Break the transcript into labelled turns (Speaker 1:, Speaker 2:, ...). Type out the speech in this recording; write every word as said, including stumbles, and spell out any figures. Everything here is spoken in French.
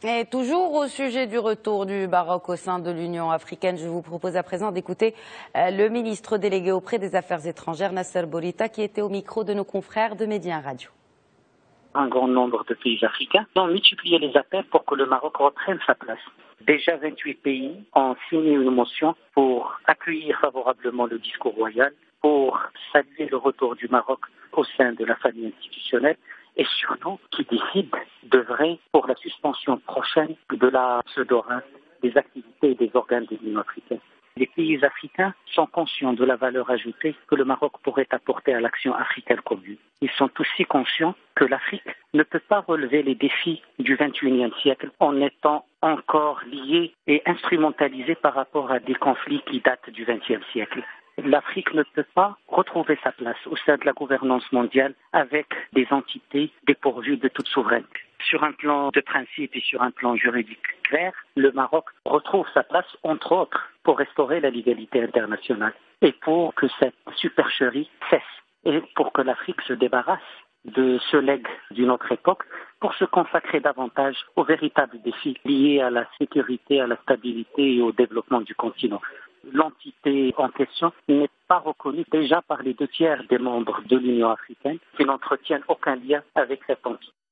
Speaker 1: Et toujours au sujet du retour du Maroc au sein de l'Union africaine, je vous propose à présent d'écouter le ministre délégué auprès des Affaires étrangères, Nasser Bourita, qui était au micro de nos confrères de Média Radio.
Speaker 2: Un grand nombre de pays africains ont multiplié les appels pour que le Maroc reprenne sa place. Déjà vingt-huit pays ont signé une motion pour accueillir favorablement le discours royal, pour saluer le retour du Maroc au sein de la famille institutionnelle et surtout qui décide de vrai pour la suspension prochaine de la pseudo-R A S, des activités et des organes de l'Union africaine. Les pays africains sont conscients de la valeur ajoutée que le Maroc pourrait apporter à l'action africaine commune. Ils sont aussi conscients que l'Afrique ne peut pas relever les défis du vingt et unième siècle en étant encore liée et instrumentalisée par rapport à des conflits qui datent du vingtième siècle. L'Afrique ne peut pas retrouver sa place au sein de la gouvernance mondiale avec des entités dépourvues de toute souveraineté. Sur un plan de principe et sur un plan juridique clair, le Maroc retrouve sa place, entre autres, pour restaurer la légalité internationale et pour que cette supercherie cesse et pour que l'Afrique se débarrasse de ce legs d'une autre époque pour se consacrer davantage aux véritables défis liés à la sécurité, à la stabilité et au développement du continent. L'entité en question n'est pas reconnue déjà par les deux tiers des membres de l'Union africaine qui n'entretiennent aucun lien avec cette entité.